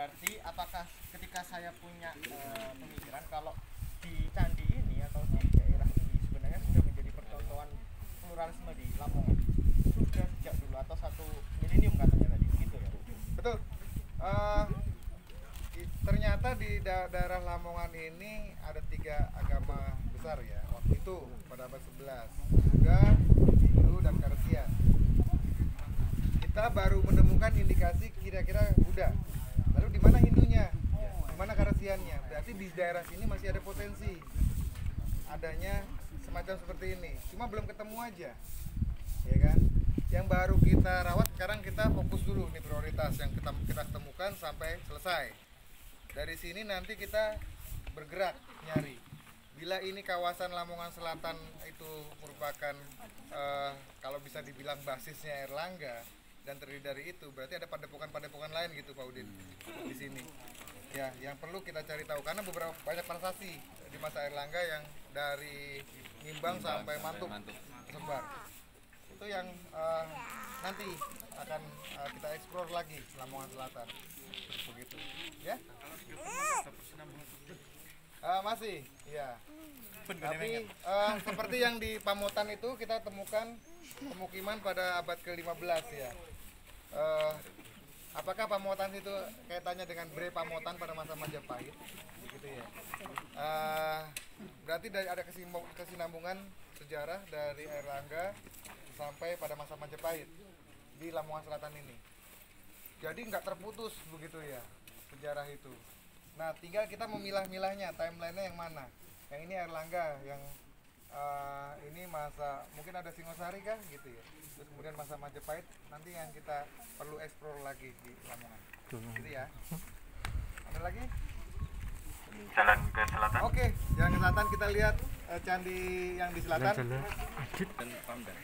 berarti apakah ketika saya punya pemikiran kalau di candi ini atau di daerah ini sebenarnya sudah menjadi percontohan pluralisme di Lamongan, itu sudah sejak dulu atau satu milenium katanya tadi gitu ya? Betul. Ternyata di daerah Lamongan ini ada 3 agama besar ya waktu itu pada abad 11, Buddha, Hindu, dan Karesian. Kita baru menemukan indikasi kira-kira Buddha. Lalu di mana Hindunya? Di mana Karesiannya? Berarti di daerah sini masih ada potensi adanya semacam seperti ini. Cuma belum ketemu aja, ya kan? Yang baru kita rawat sekarang, kita fokus dulu nih prioritas yang kita temukan sampai selesai. Dari sini nanti kita bergerak nyari. Bila ini kawasan Lamongan Selatan itu merupakan kalau bisa dibilang basisnya Airlangga dan terdiri dari itu, berarti ada padepokan-padepokan lain gitu Pak Udin di sini. Ya, yang perlu kita cari tahu karena beberapa banyak transaksi di masa Airlangga yang dari Nimbang sampai Mantuk tersebar. Itu yang nanti akan kita explore lagi Lamongan Selatan. Begitu, ya? Masih, ya. Tapi seperti yang di Pamotan itu kita temukan pemukiman pada abad ke-15 ya. Apakah Pamotan itu kaitannya dengan Bre Pamotan pada masa Majapahit? Begitu ya. Berarti ada kesinambungan sejarah dari Airlangga sampai pada masa Majapahit di Lamongan Selatan ini. Jadi nggak terputus begitu ya sejarah itu. Nah, tinggal kita memilah-milahnya, timelinenya yang mana. Yang ini Airlangga, yang ini masa mungkin ada Singosari kah gitu ya. Terus kemudian masa Majapahit, nanti yang kita perlu explore lagi di Lamongan. Gitu ya. Ada lagi? Jalan ke selatan. Oke, jalan ke selatan kita lihat candi yang di selatan. Dan Pamdan.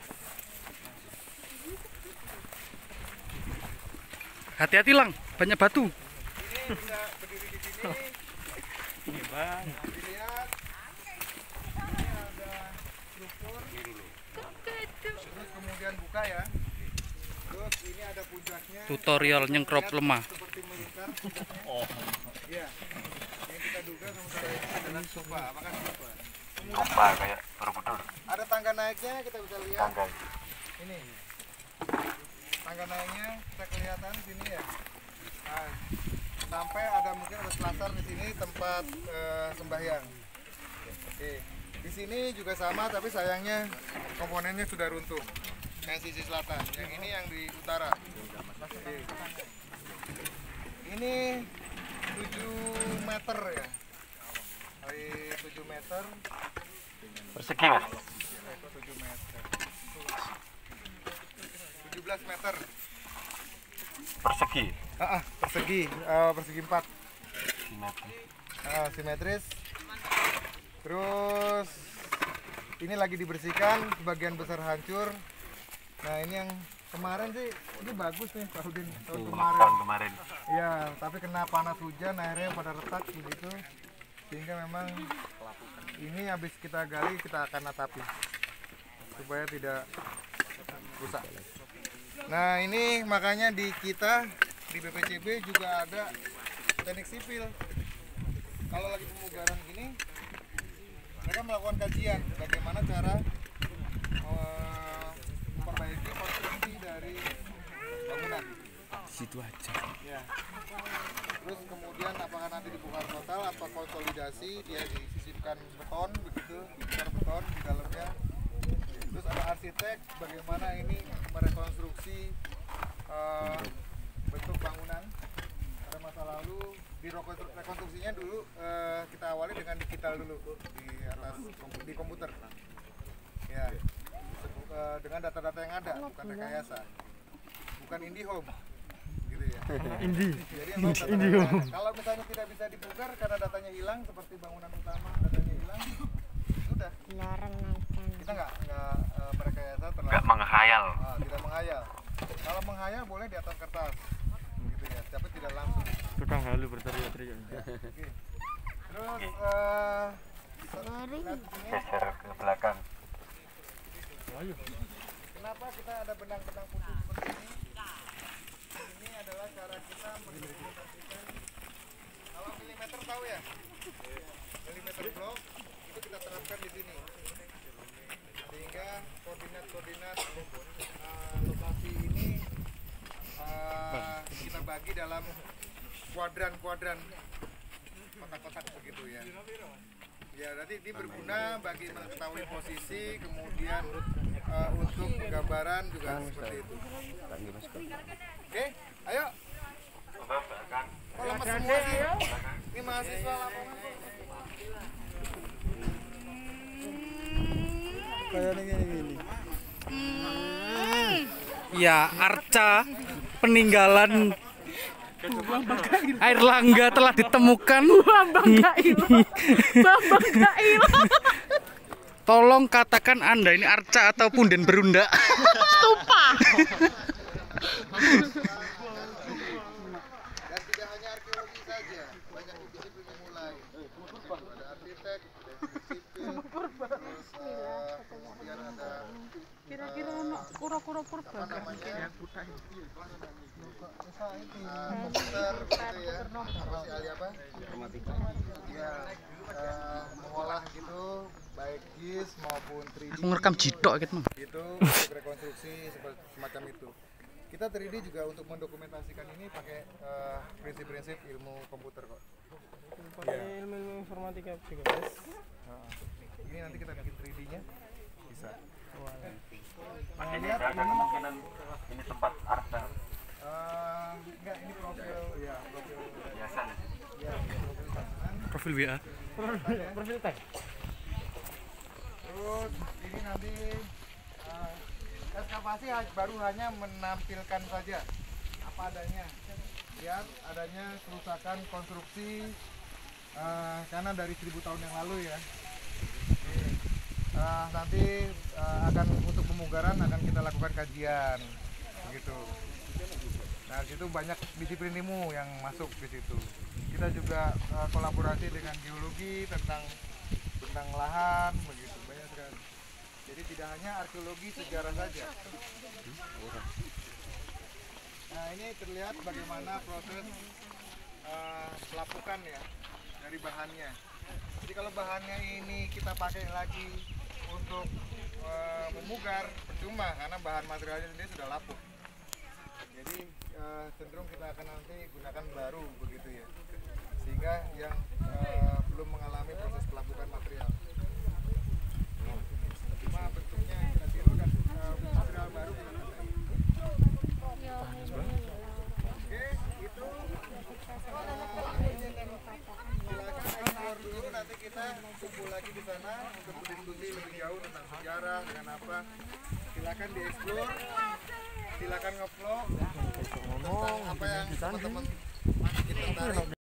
Hati-hati Lang, banyak batu. Ini bisa berdiri di sini. Ini Bang. Dilihat. Ini ada struktur. Terus kemudian buka ya. Terus ini ada puncaknya. Tutorial nyengkrop lemah. Seperti melingkar puncaknya. Oh. Iya. Yang kita duga sementara ini adalah sofa. Apakah sofa? Lupa kayak Borobudur. Ada tangga naiknya, kita bisa lihat. Tangga. Ini. Tangga naiknya kita kelihatan sini ya. Nah, sampai ada mungkin ada selasar di sini tempat sembahyang. Oke. Di sini juga sama, tapi sayangnya komponennya sudah runtuh. Yang sisi selatan, yang ini yang di utara. Oke. Ini 7 meter ya. Dari 7 meter. Persegi Mas. 7 meter. 17 meter. Persegi. Persegi, persegi 4. Simetris. Simetris. Terus ini lagi dibersihkan, sebagian besar hancur. Nah, ini yang kemarin sih ini bagus nih Pak Udin, tahun Kemarin. Ya, tapi kena panas hujan akhirnya pada retak begitu. Sehingga memang ini habis kita gali kita akan atapi supaya tidak rusak. Nah, ini makanya di kita di BPCB juga ada teknik sipil. Kalau lagi pemugaran gini, mereka melakukan kajian bagaimana cara memperbaiki konstruksi dari bangunan. Situ aja. Ya. Terus kemudian apakah nanti dibongkar total atau konsolidasi, dia disisipkan beton begitu, besar beton di dalamnya. Terus ada arsitek bagaimana ini merekonstruksi bentuk bangunan pada masa lalu. Di rekonstruksinya dulu kita awali dengan digital dulu di atas di komputer. Ya. Dengan data-data yang ada, bukan rekayasa. Bukan IndiHome. Gitu ya. Jadi kalau misalnya tidak bisa dibongkar karena datanya hilang seperti bangunan utama datanya hilang, sudah. Kita nggak merekayasa terlalu. Nggak menghayal. Tidak menghayal. Kalau menghayal boleh di atas kertas, gitu ya, tapi tidak langsung. Tukang halu berteriak-teriak. Oke. Terus lihat sini. Geser ke belakang. Kenapa kita ada benang-benang putih seperti ini? Ini adalah cara kita mendokumentasikan tahu ya, millimeter block itu kita terapkan di sini, sehingga koordinat lokasi ini kita bagi dalam kuadran kotak-kotak begitu ya. Ya, nanti ini berguna bagi mengetahui posisi, kemudian untuk gambaran juga seperti itu. Oke, ayo. Oh, lemes semua sih. Ini mahasiswa Lamongan. Kayak ini. Ya, arca peninggalan Airlangga telah ditemukan. Bambang Gail. Tolong katakan Anda ini arca atau punden berunda. Stupa. Dan tidak hanya arkeologi saja, banyak disiplin yang mulai. Ada arsitek, sipil, terus kemudian ada Kira-kira ono kura-kura purba komputer gitu ya, apa sih ahli apa? Informatika. Ya, mengolah gitu, baik GIS maupun 3D. Aku ngerekam jidok gitu. Gitu, untuk rekonstruksi seperti semacam itu. Kita 3D juga untuk mendokumentasikan ini pakai prinsip-prinsip ilmu komputer kok. Pakai ilmu informatika juga. Ini nanti kita bikin 3D-nya bisa. Masih ada kemungkinan ini tempat arca Enggak, ini profil ya, profil biasa. ya, profil bangunan. Profil WA. Profil tag. Terus ini nanti ekskavasi baru hanya menampilkan saja apa adanya, lihat adanya kerusakan konstruksi karena dari 1000 tahun yang lalu ya. Nanti akan untuk pemugaran akan kita lakukan kajian begitu. Nah, di situ banyak disiplin ilmu yang masuk di situ. Kita juga kolaborasi dengan geologi tentang lahan begitu, banyak sekali. Jadi tidak hanya arkeologi sejarah saja. Nah, ini terlihat bagaimana proses pelapukan ya dari bahannya. Jadi kalau bahannya ini kita pakai lagi untuk memugar, percuma karena bahan materialnya sendiri sudah lapuk. Jadi cenderung kita akan nanti gunakan baru begitu ya, sehingga yang belum mengalami proses pelapukan material. Cuma bentuknya kita tiru dan material baru kita tambahin. Oke, itu silakan explore dulu, nanti kita kumpul lagi di sana untuk berdiskusi lebih jauh tentang sejarah dengan apa. Silakan dieksplor, silakan ngevlog tentang apa yang teman-teman kita tarik.